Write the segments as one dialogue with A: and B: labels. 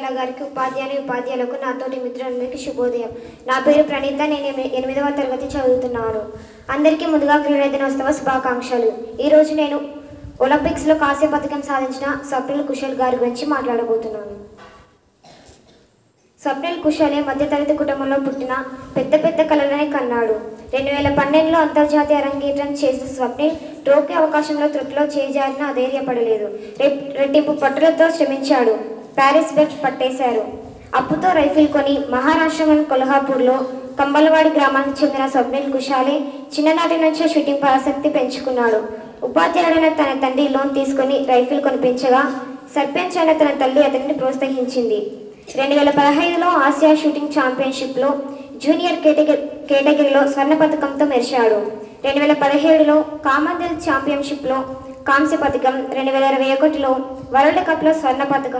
A: కళా గారికి, ఉపాధ్యాయులకు, నాతోటి మిత్రులందరికీ శుభోదయం. నా పేరు ప్రణీత. నేను 8వ తరగతి చదువుతున్నాను. అందరికీ ముందుగా క్రీడా దినోత్సవ శుభాకాంక్షలు. ఈరోజు నేను ఒలింపిక్స్లో కాంస్య పథకం సాధించిన స్వప్నిల్ కుశల్ గారి గురించి మాట్లాడబోతున్నాను. స్వప్నిల్ కుశలే మధ్యతరగతి కుటుంబంలో పుట్టిన పెద్ద కళలనే కన్నాడు. 2012లో అంతర్జాతీయ అరంగేట్రం చేసిన స్వప్నిల్ టోక్యో అవకాశంలో త్రుటిలో చేజారిన అధైర్యపడలేదు. రెట్టింపు పట్టులతో శ్రమించాడు. ప్యారిస్ బెర్త్ పట్టేశారు. అప్పుతో రైఫిల్ కొని మహారాష్ట్రలోని కొల్హాపూర్లో కంబలవాడి గ్రామానికి చెందిన స్వప్నిల్ కుశలే చిన్ననాటి నుంచే షూటింగ్ ఆసక్తి పెంచుకున్నాడు. ఉపాధ్యాయుడైన తన తండ్రి లోన్ తీసుకుని రైఫిల్ కొనిపించగా సర్పంచ్ అయిన తన తల్లి అతనిని ప్రోత్సహించింది. 2015లో ఆసియా షూటింగ్ ఛాంపియన్షిప్లో జూనియర్ కేటగిరీలో స్వర్ణ పథకంతో మెరిశాడు. 2017లో కామన్వెల్త్ ఛాంపియన్షిప్లో కాంస్య పథకం, 2021లో వరల్డ్ కప్లో స్వర్ణ పథకం,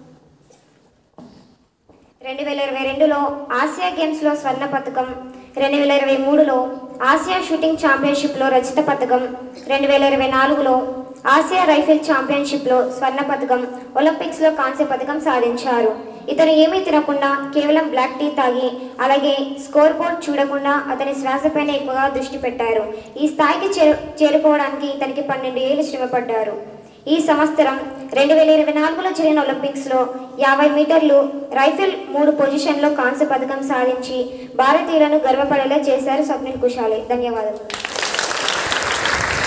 A: 2022లో ఆసియా గేమ్స్లో స్వర్ణ పథకం, 2023లో ఆసియా షూటింగ్ ఛాంపియన్షిప్లో రజత పథకం, 2024లో ఆసియా రైఫిల్ ఛాంపియన్షిప్లో స్వర్ణ పథకం, ఒలింపిక్స్లో కాంస్య పథకం సాధించారు. ఇతను ఏమీ తినకుండా కేవలం బ్లాక్ టీ తాగి, అలాగే స్కోర్ బోర్డ్ చూడకుండా అతని శ్వాసపైన ఎక్కువగా దృష్టి పెట్టారు. ఈ స్థాయికి చేరుకోవడానికి ఇతనికి 12 ఏళ్ళు శ్రమపడ్డారు. ఈ సంవత్సరం 2024లో జరిగిన ఒలింపిక్స్లో 50 మీటర్లు రైఫిల్ 3 పొజిషన్లో కాంస్య పథకం సాధించి భారతీయులను గర్వపడేలా చేశారు స్వప్నిల్ కుశలే. ధన్యవాదాలు.